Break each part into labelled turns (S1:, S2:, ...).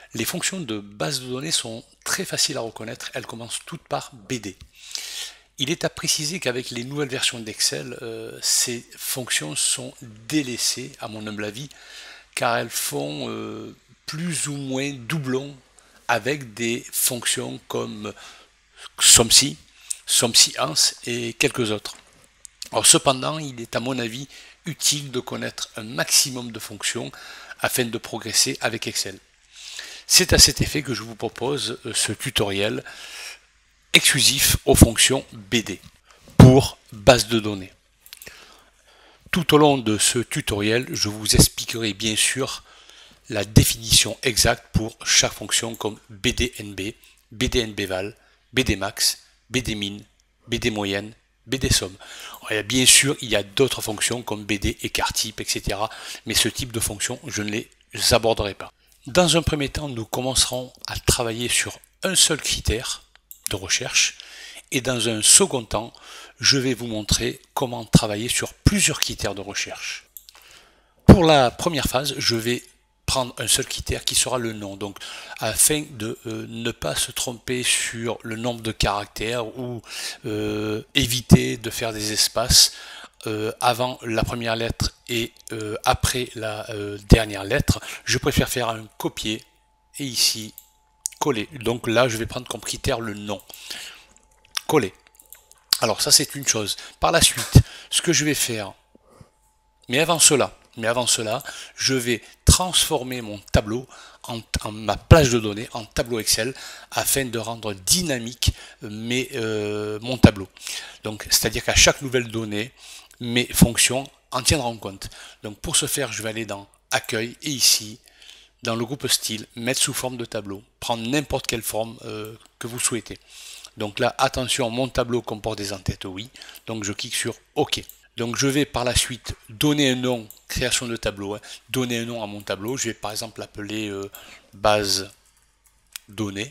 S1: Les fonctions de base de données sont très faciles à reconnaître, elles commencent toutes par BD. Il est à préciser qu'avec les nouvelles versions d'Excel, ces fonctions sont délaissées, à mon humble avis, car elles font plus ou moins doublon avec des fonctions comme SOMSI, SOMSI-ANS et quelques autres. Alors, cependant, il est à mon avis utile de connaître un maximum de fonctions afin de progresser avec Excel. C'est à cet effet que je vous propose ce tutoriel exclusif aux fonctions BD pour base de données. Tout au long de ce tutoriel, je vous expliquerai bien sûr la définition exacte pour chaque fonction comme BDNB, BDNBval, BDmax, BDmin, BD moyenne, BD somme. Bien sûr, il y a d'autres fonctions comme BD écart type, etc. Mais ce type de fonction, je ne les aborderai pas. Dans un premier temps, nous commencerons à travailler sur un seul critère de recherche et dans un second temps, je vais vous montrer comment travailler sur plusieurs critères de recherche. Pour la première phase, je vais prendre un seul critère qui sera le nom, donc afin de ne pas se tromper sur le nombre de caractères ou éviter de faire des espaces avant la première lettre et après la dernière lettre. Je préfère faire un copier et ici coller. Donc là, je vais prendre comme critère le nom. Coller. Alors ça, c'est une chose. Par la suite, ce que je vais faire, mais avant cela, je vais transformer mon tableau en ma plage de données en tableau Excel afin de rendre dynamique mon tableau. Donc, c'est-à-dire qu'à chaque nouvelle donnée, mes fonctions en tiendront compte. Donc, pour ce faire, je vais aller dans Accueil et ici, dans le groupe Style, mettre sous forme de tableau, prendre n'importe quelle forme que vous souhaitez. Donc là, attention, mon tableau comporte des entêtes, oui. Donc, je clique sur OK. Donc je vais par la suite donner un nom, création de tableau, donner un nom à mon tableau. Je vais par exemple l'appeler base données.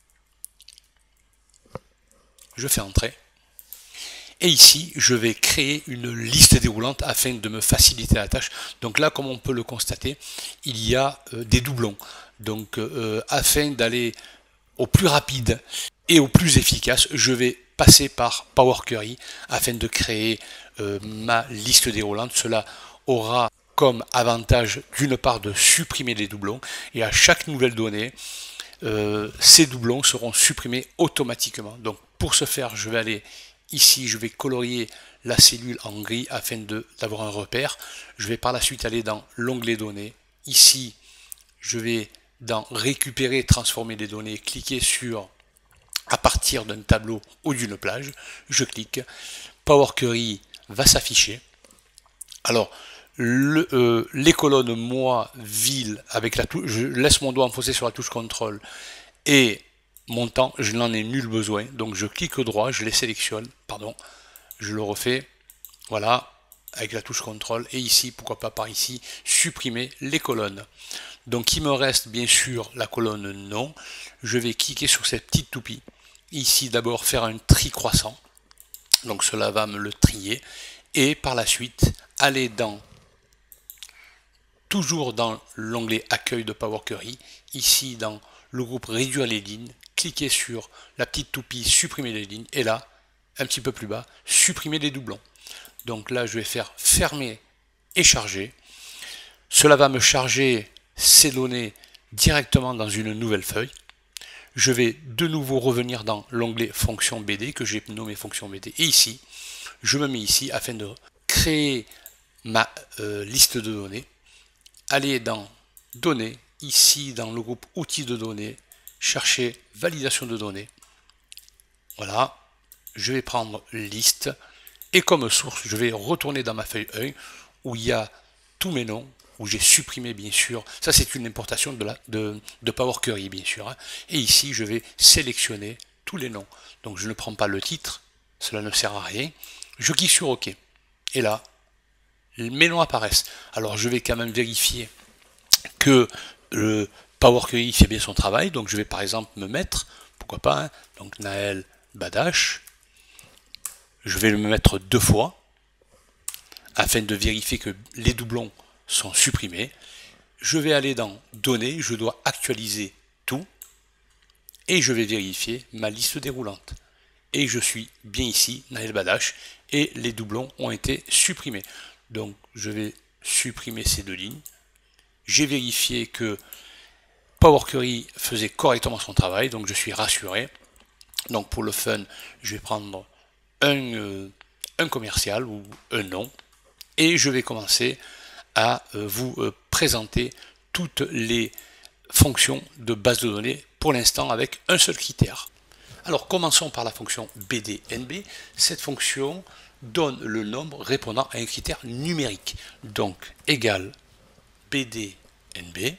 S1: Je fais entrer. Et ici, je vais créer une liste déroulante afin de me faciliter la tâche. Donc là, comme on peut le constater, il y a des doublons. Donc afin d'aller au plus rapide et au plus efficace, je vais passer par Power Query afin de créer ma liste déroulante. Cela aura comme avantage d'une part de supprimer les doublons et à chaque nouvelle donnée, ces doublons seront supprimés automatiquement. Donc pour ce faire, je vais aller ici, je vais colorier la cellule en gris afin d'avoir un repère. Je vais par la suite aller dans l'onglet données. Ici, je vais dans récupérer, transformer les données, cliquer sur à partir d'un tableau ou d'une plage, je clique, Power Query va s'afficher. Alors, les colonnes mois, ville, avec la touche, je laisse mon doigt enfoncé sur la touche contrôle et mon temps, je n'en ai nul besoin. Donc je clique droit, je les sélectionne, pardon, je le refais, voilà, avec la touche contrôle et ici, pourquoi pas par ici, supprimer les colonnes. Donc il me reste bien sûr la colonne nom. Je vais cliquer sur cette petite toupie. Ici d'abord faire un tri croissant. Donc cela va me le trier. Et par la suite aller toujours dans l'onglet accueil de Power Query. Ici dans le groupe réduire les lignes. Cliquez sur la petite toupie supprimer les lignes. Et là, un petit peu plus bas, supprimer les doublons. Donc là je vais faire fermer et charger. Cela va me charger ces données directement dans une nouvelle feuille. Je vais de nouveau revenir dans l'onglet fonction BD que j'ai nommé fonction BD et ici, je me mets ici afin de créer ma liste de données. Aller dans données, ici dans le groupe outils de données, chercher validation de données. Voilà, je vais prendre liste et comme source, je vais retourner dans ma feuille 1 où il y a tous mes noms, où j'ai supprimé bien sûr, ça c'est une importation de Power Query bien sûr, et ici je vais sélectionner tous les noms. Donc je ne prends pas le titre, cela ne sert à rien, je clique sur OK, et là, mes noms apparaissent. Alors je vais quand même vérifier que le Power Query fait bien son travail, donc je vais par exemple me mettre, pourquoi pas, donc Naël Badache, je vais le mettre 2 fois, afin de vérifier que les doublons sont supprimés. je vais aller dans données, je dois actualiser tout et je vais vérifier ma liste déroulante. Et je suis bien ici, Naël Badache, et les doublons ont été supprimés. Donc je vais supprimer ces deux lignes. J'ai vérifié que Power Query faisait correctement son travail, donc je suis rassuré. Donc pour le fun, je vais prendre un commercial ou un nom, et je vais commencer à vous présenter toutes les fonctions de base de données, pour l'instant avec un seul critère. Alors commençons par la fonction BDNB. Cette fonction donne le nombre répondant à un critère numérique. Donc égal BDNB,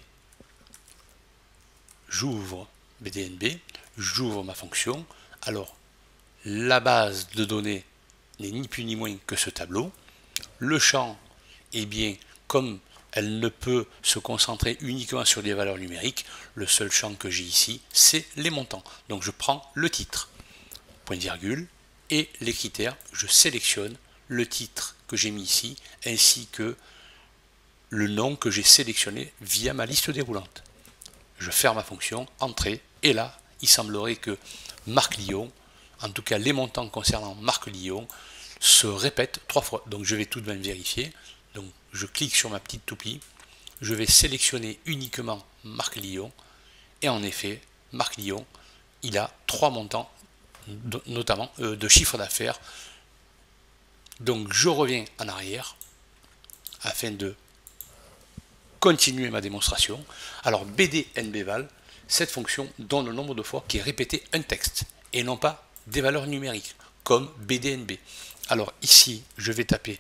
S1: j'ouvre BDNB, j'ouvre ma fonction. Alors la base de données n'est ni plus ni moins que ce tableau. Le champ, eh bien, comme elle ne peut se concentrer uniquement sur des valeurs numériques, le seul champ que j'ai ici, c'est les montants. Donc je prends le titre, point virgule, et les critères, je sélectionne le titre que j'ai mis ici, ainsi que le nom que j'ai sélectionné via ma liste déroulante. Je ferme ma fonction, entrée, et là, il semblerait que Marc Lyon, en tout cas les montants concernant Marc Lyon, se répètent 3 fois. Donc je vais tout de même vérifier. Donc je clique sur ma petite toupie, je vais sélectionner uniquement Marc Lyon, et en effet, Marc Lyon, il a 3 montants, notamment de chiffre d'affaires. Donc je reviens en arrière afin de continuer ma démonstration. Alors BDNBval, cette fonction donne le nombre de fois qui est répété un texte et non pas des valeurs numériques comme BDNB. Alors ici, je vais taper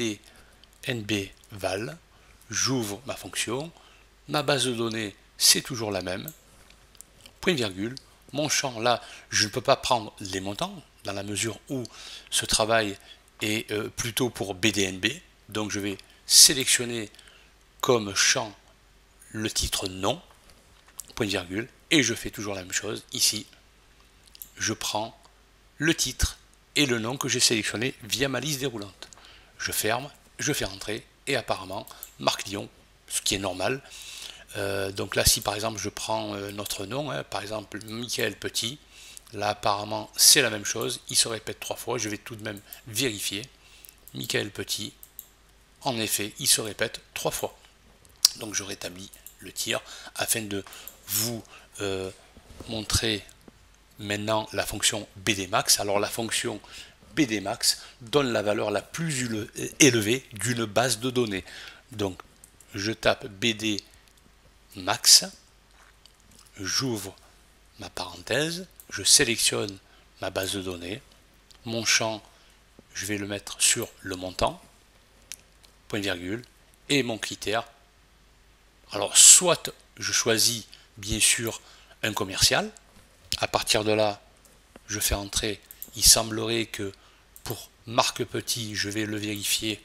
S1: BDNBval, j'ouvre ma fonction, ma base de données c'est toujours la même, point virgule, mon champ là, je ne peux pas prendre les montants dans la mesure où ce travail est plutôt pour BDNB, donc je vais sélectionner comme champ le titre nom, point virgule, et je fais toujours la même chose ici. Je prends le titre et le nom que j'ai sélectionné via ma liste déroulante. Je ferme, je fais rentrer, et apparemment, Marc Lyon, ce qui est normal. Donc là, si par exemple je prends notre nom, par exemple Michael Petit, là apparemment c'est la même chose, il se répète 3 fois, je vais tout de même vérifier. Michael Petit, en effet, il se répète 3 fois. Donc je rétablis le tir afin de vous montrer maintenant la fonction BDmax. Alors la fonction BDmax donne la valeur la plus élevée d'une base de données. Donc je tape BDmax, j'ouvre ma parenthèse, je sélectionne ma base de données, mon champ, je vais le mettre sur le montant, point virgule, et mon critère. Alors soit je choisis bien sûr un commercial, à partir de là je fais entrer, il semblerait que pour Marc Petit je vais le vérifier,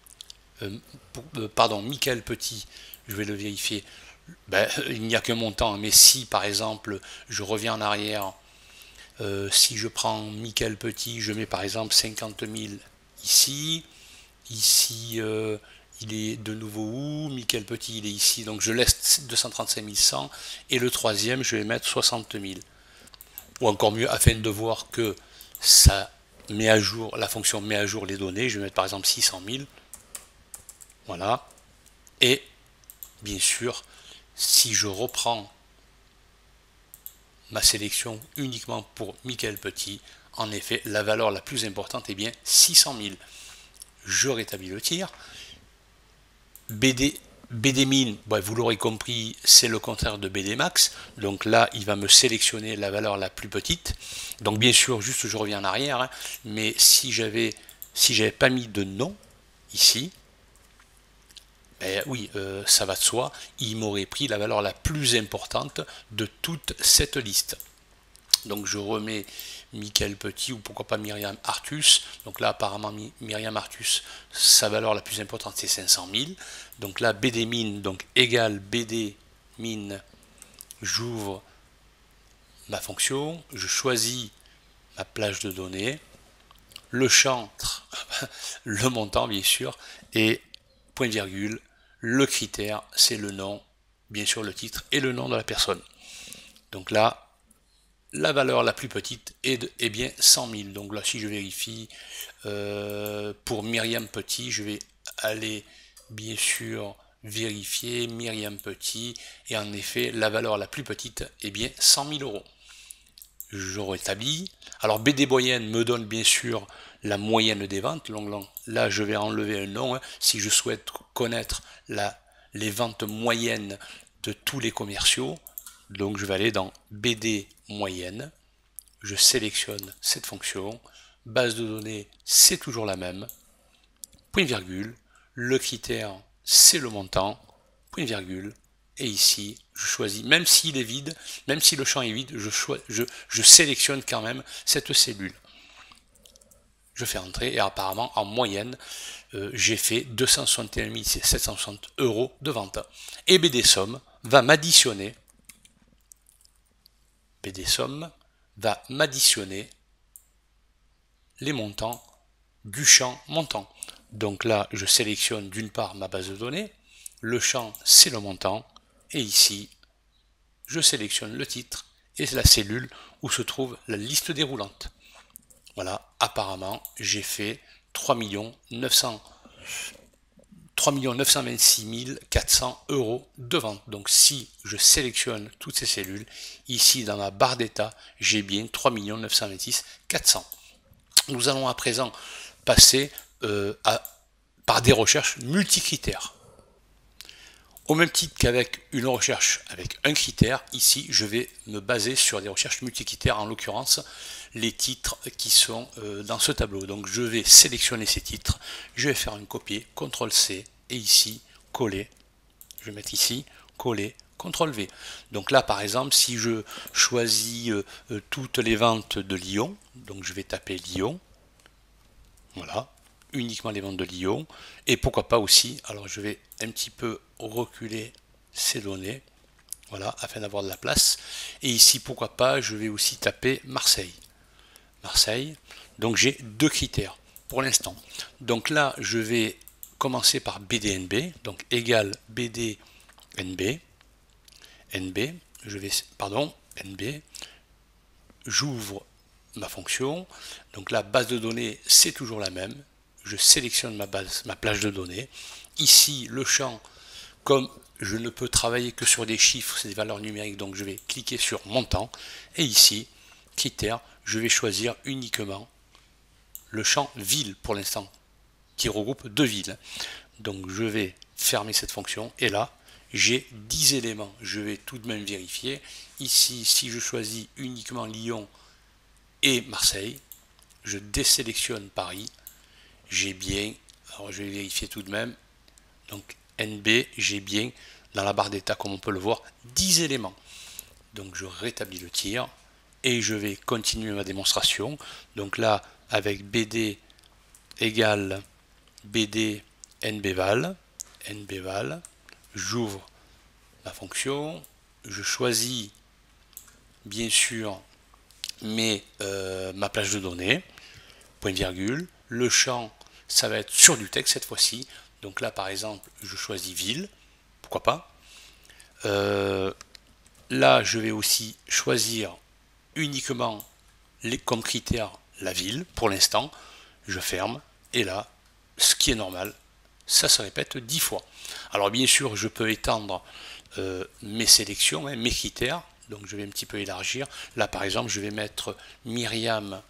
S1: pardon Michael Petit je vais le vérifier, il n'y a qu'un montant, mais si par exemple je reviens en arrière, si je prends Michael Petit, je mets par exemple 50 000 ici, il est de nouveau où? Michael Petit, il est ici, donc je laisse 235 100, et le troisième, je vais mettre 60 000. Ou encore mieux, afin de voir que ça met à jour, la fonction met à jour les données, je vais mettre par exemple 600 000. Voilà. Et, bien sûr, si je reprends ma sélection uniquement pour Michael Petit, en effet, la valeur la plus importante est bien 600 000. Je rétablis le tir. BDmin, vous l'aurez compris, c'est le contraire de BDmax. Donc là, il va me sélectionner la valeur la plus petite. Donc bien sûr, juste je reviens en arrière, mais si j'avais pas mis de nom ici, oui, ça va de soi, il m'aurait pris la valeur la plus importante de toute cette liste. Donc je remets Michael Petit, ou pourquoi pas Myriam Artus. Donc là apparemment Myriam Artus, sa valeur la plus importante c'est 500 000. Donc là BDmin, donc égale BDmin, j'ouvre ma fonction, je choisis ma plage de données, le champ, le montant bien sûr, et point virgule, Le critère, c'est le nom, bien sûr le titre et le nom de la personne. Donc là, la valeur la plus petite est bien 100 000. Donc là, si je vérifie pour Myriam Petit, je vais aller bien sûr vérifier Myriam Petit, et en effet, la valeur la plus petite est bien 100 000 euros. Je rétablis. Alors BD moyenne me donne bien sûr la moyenne des ventes. Donc là, je vais enlever un nom hein, si je souhaite connaître les ventes moyennes de tous les commerciaux. Donc je vais aller dans BD moyenne, je sélectionne cette fonction, base de données c'est toujours la même, point virgule, le critère c'est le montant, point virgule, et ici je choisis, même s'il est vide, même si le champ est vide, je sélectionne quand même cette cellule. Je fais entrer et apparemment en moyenne j'ai fait 261 760 euros de vente. Et BD Somme va m'additionner les montants du champ montant. Donc là, je sélectionne d'une part ma base de données, le champ c'est le montant, et ici, je sélectionne le titre et la cellule où se trouve la liste déroulante. Voilà, apparemment, j'ai fait 3 926 400 euros de vente. Donc si je sélectionne toutes ces cellules, ici dans la barre d'état, j'ai bien 3 926 400. Nous allons à présent passer par des recherches multicritères. Au même titre qu'avec une recherche avec un critère, ici je vais me baser sur des recherches multicritères, en l'occurrence les titres qui sont dans ce tableau. Donc je vais sélectionner ces titres, je vais faire un copier, CTRL-C, et ici coller, je vais mettre ici coller, CTRL-V. Donc là par exemple si je choisis toutes les ventes de Lyon, donc je vais taper Lyon, voilà, uniquement les ventes de Lyon, et pourquoi pas aussi, alors je vais un petit peu reculer ces données, voilà, afin d'avoir de la place, et ici pourquoi pas, je vais aussi taper Marseille, donc j'ai deux critères pour l'instant. Donc là je vais commencer par BDNB, donc égal BDNB, NB, j'ouvre ma fonction, donc la base de données c'est toujours la même, je sélectionne ma plage de données, ici le champ, comme je ne peux travailler que sur des chiffres, c'est des valeurs numériques, donc je vais cliquer sur montant, et ici, critères, je vais choisir uniquement le champ ville pour l'instant, qui regroupe deux villes. Donc je vais fermer cette fonction, et là, j'ai 10 éléments, je vais tout de même vérifier, ici, si je choisis uniquement Lyon et Marseille, je désélectionne Paris, j'ai bien, alors je vais vérifier tout de même, donc NB, j'ai bien dans la barre d'état comme on peut le voir 10 éléments. Donc je rétablis le tir et je vais continuer ma démonstration. Donc là avec BD égale BD NBval, j'ouvre ma fonction, je choisis bien sûr ma plage de données, point virgule, le champ ça va être sur du texte cette fois-ci, donc là par exemple je choisis ville, pourquoi pas, là je vais aussi choisir uniquement comme critère la ville, pour l'instant je ferme, et là ce qui est normal, ça se répète 10 fois. Alors bien sûr je peux étendre mes sélections, mes critères, donc je vais un petit peu élargir, là par exemple je vais mettre Myriam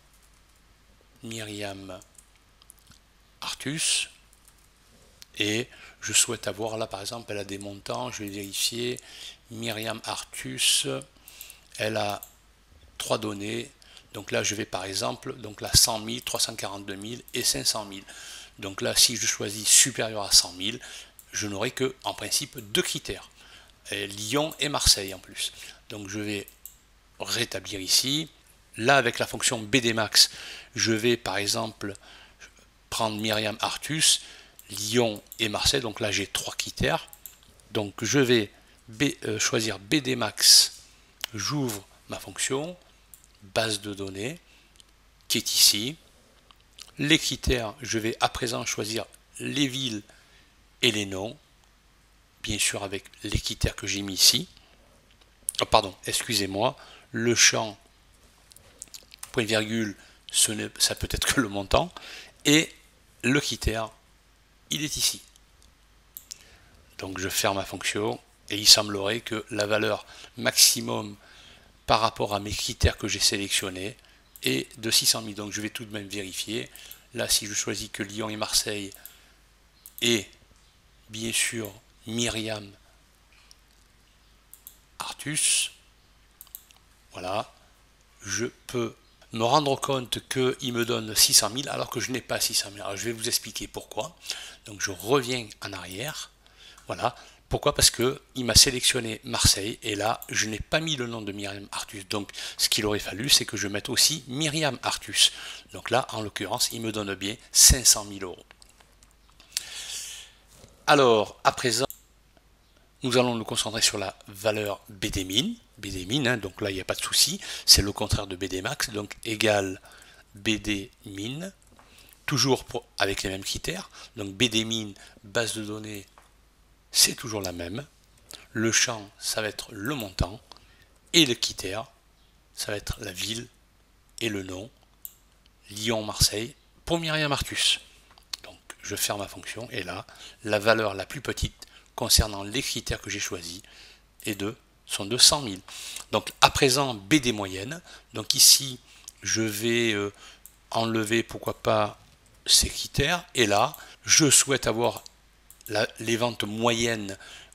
S1: Artus, et je souhaite avoir là par exemple elle a des montants, je vais vérifier, Myriam Artus, elle a 3 données, donc là je vais par exemple, donc là 100 000, 342 000 et 500 000, donc là si je choisis supérieur à 100 000, je n'aurai que en principe deux critères, Lyon et Marseille en plus, donc je vais rétablir ici, là avec la fonction BDmax, je vais par exemple prendre Myriam Artus, Lyon et Marseille, donc là j'ai trois critères, donc je vais choisir BDmax, j'ouvre ma fonction, base de données, qui est ici, les critères, je vais à présent choisir les villes et les noms, bien sûr avec l'équiterre que j'ai mis ici. Oh, pardon, excusez-moi, le champ point virgule, ça peut être que le montant, et le critère, il est ici. Donc je ferme ma fonction, et il semblerait que la valeur maximum par rapport à mes critères que j'ai sélectionnés est de 600 000. Donc je vais tout de même vérifier. Là, si je choisis que Lyon et Marseille, et bien sûr Myriam Artus, voilà, je peux me rendre compte qu'il me donne 600 000 alors que je n'ai pas 600 000. Alors je vais vous expliquer pourquoi. Donc je reviens en arrière. Voilà. Pourquoi? Parce qu'il m'a sélectionné Marseille et là je n'ai pas mis le nom de Myriam Artus. Donc ce qu'il aurait fallu, c'est que je mette aussi Myriam Artus. Donc là, en l'occurrence, il me donne bien 500 000 euros. Alors, à présent, nous allons nous concentrer sur la valeur BD-min. BD-min, hein, donc là, il n'y a pas de souci. C'est le contraire de BD-max, donc égal BD-min. Toujours avec les mêmes critères. Donc BD-min, base de données, c'est toujours la même. Le champ, ça va être le montant. Et le critère, ça va être la ville et le nom. Lyon-Marseille pour Myriam Artus. Donc je ferme ma fonction et là, la valeur la plus petite concernant les critères que j'ai choisis sont de 100 000. Donc à présent, BD moyenne. Donc ici, je vais enlever, pourquoi pas, ces critères. Et là, je souhaite avoir les ventes moyennes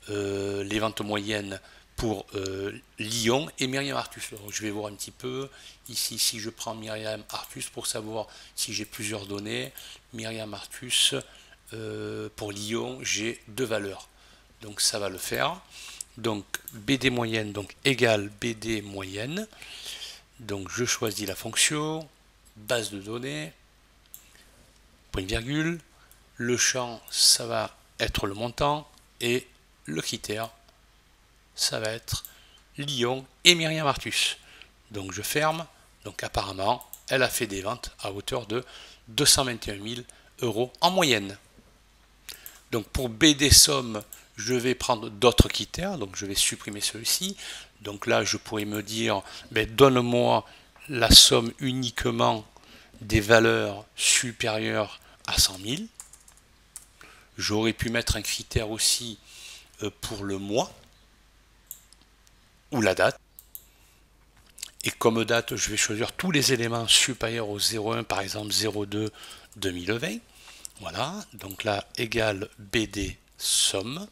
S1: pour Lyon et Myriam Artus. Alors, je vais voir un petit peu. Ici, si je prends Myriam Artus pour savoir si j'ai plusieurs données, Myriam Artus, pour Lyon, j'ai 2 valeurs. Donc ça va le faire. Donc BD moyenne, donc égale BD moyenne. Donc je choisis la fonction, base de données, point virgule. Le champ, ça va être le montant et le critère, ça va être Lyon et Myriam Artus. Donc je ferme. Donc apparemment, elle a fait des ventes à hauteur de 221 000 euros en moyenne. Donc pour BD somme, je vais prendre d'autres critères. Donc je vais supprimer ceux-ci. Donc là, je pourrais me dire, ben, donne-moi la somme uniquement des valeurs supérieures à 100 000. J'aurais pu mettre un critère aussi pour le mois ou la date. Et comme date, je vais choisir tous les éléments supérieurs au 01, par exemple 02 2020. Voilà, donc là, égale BD somme.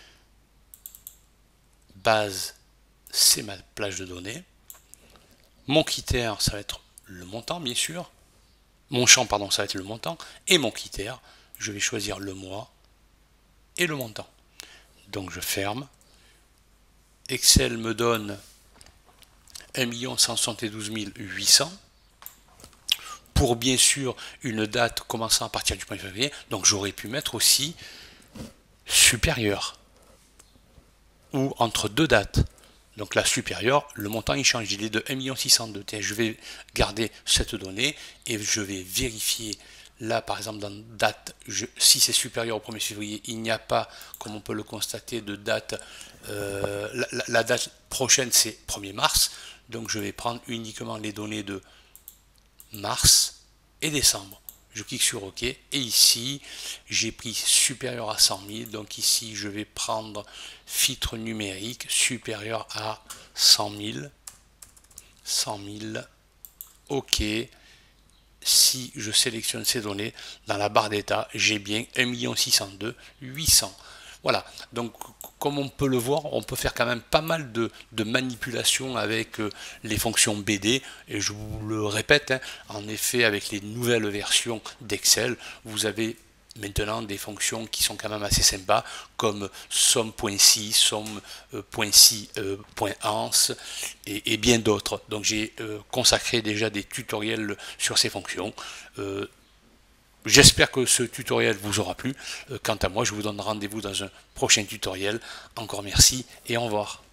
S1: Base, c'est ma plage de données. Mon critère, ça va être le montant, bien sûr. Mon champ, pardon, ça va être le montant. Et mon critère, je vais choisir le mois et le montant. Donc je ferme. Excel me donne 1 172 800 pour bien sûr une date commençant à partir du 1er février. Donc j'aurais pu mettre aussi supérieur ou entre deux dates. Donc la supérieure, le montant il change, il est de 1 602 000. Je vais garder cette donnée et je vais vérifier. Là, par exemple, dans date, si c'est supérieur au 1er février, il n'y a pas, comme on peut le constater, de date. La date prochaine, c'est 1er mars. Donc, je vais prendre uniquement les données de mars et décembre. Je clique sur OK. Et ici, j'ai pris supérieur à 100 000. Donc, ici, je vais prendre filtre numérique supérieur à 100 000. 100 000. OK. Si je sélectionne ces données, dans la barre d'état, j'ai bien 1 602 800. Voilà, donc comme on peut le voir, on peut faire quand même pas mal de manipulations avec les fonctions BD, et je vous le répète, hein, en effet, avec les nouvelles versions d'Excel, vous avez maintenant des fonctions qui sont quand même assez sympas, comme somme.si, somme.si.ans et bien d'autres. Donc j'ai consacré déjà des tutoriels sur ces fonctions. J'espère que ce tutoriel vous aura plu. Quant à moi, je vous donne rendez-vous dans un prochain tutoriel. Encore merci et au revoir.